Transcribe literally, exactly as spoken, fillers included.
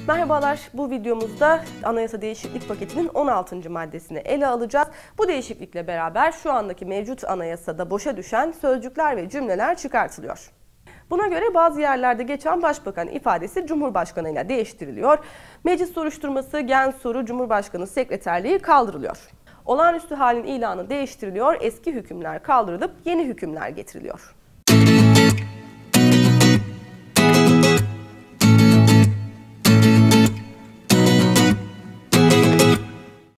Merhabalar, bu videomuzda anayasa değişiklik paketinin on altıncı maddesini ele alacağız. Bu değişiklikle beraber şu andaki mevcut anayasada boşa düşen sözcükler ve cümleler çıkartılıyor. Buna göre bazı yerlerde geçen başbakan ifadesi Cumhurbaşkanı ile değiştiriliyor. Meclis soruşturması, gen soru, Cumhurbaşkanı sekreterliği kaldırılıyor. Olağanüstü halin ilanı değiştiriliyor, eski hükümler kaldırılıp yeni hükümler getiriliyor.